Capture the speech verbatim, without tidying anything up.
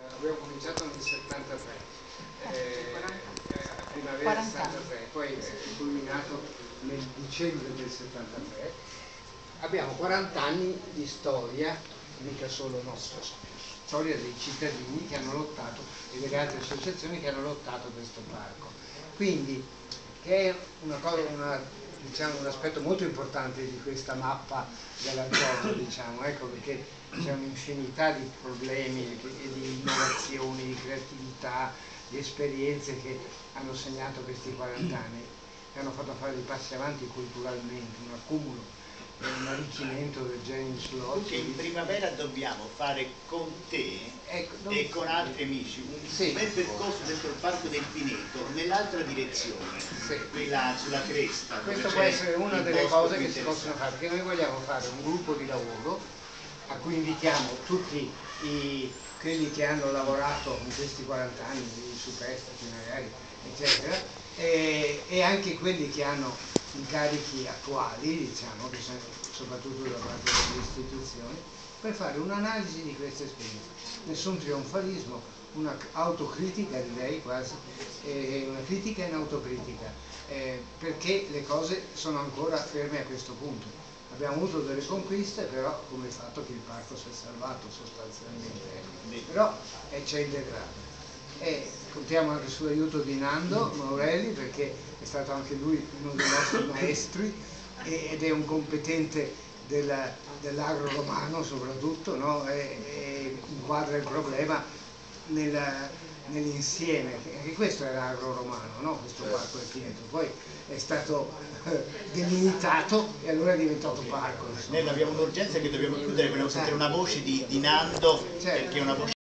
abbiamo cominciato nel settantatré, eh, a primavera del settantatré, poi è culminato nel dicembre del settantatré. Abbiamo quaranta anni di storia, mica solo nostra, storia dei cittadini che hanno lottato e delle altre associazioni che hanno lottato per questo parco. Quindi, che è una cosa, una, diciamo, un aspetto molto importante di questa mappa della zona, diciamo, ecco, perché c'è un'infinità di problemi e di innovazioni, di creatività, di esperienze che hanno segnato questi quaranta anni e hanno fatto fare dei passi avanti culturalmente, un accumulo e un arricchimento del genius loci. Che in primavera dobbiamo fare con te ecco, non... e con altri amici un sì. bel percorso dentro il Parco del Pineto nell'altra direzione, sì. quella sulla cresta. Questo può essere una delle cose che si possono fare, perché noi vogliamo fare un gruppo di lavoro a cui invitiamo tutti i, quelli che hanno lavorato in questi quaranta anni, i superstiti magari, eccetera, e, e anche quelli che hanno incarichi attuali, diciamo, che sono soprattutto da parte delle istituzioni, per fare un'analisi di questa esperienza. Nessun trionfalismo, una autocritica direi quasi, eh, una critica in autocritica, eh, perché le cose sono ancora ferme a questo punto. Abbiamo avuto delle conquiste, però come il fatto che il parco si è salvato sostanzialmente, eh. però eh, c'è il degrado. E contiamo anche sull'aiuto di Nando Morelli, perché è stato anche lui uno dei nostri maestri ed è un competente dell'agro romano soprattutto, no? e, e inquadra il problema nel, nell'insieme, anche questo era agro romano, no? Questo parco del Pineto, poi è stato eh, delimitato e allora è diventato parco. Noi abbiamo un'urgenza che dobbiamo chiudere, volevo sentire una voce di, di Nando, certo. perché è una voce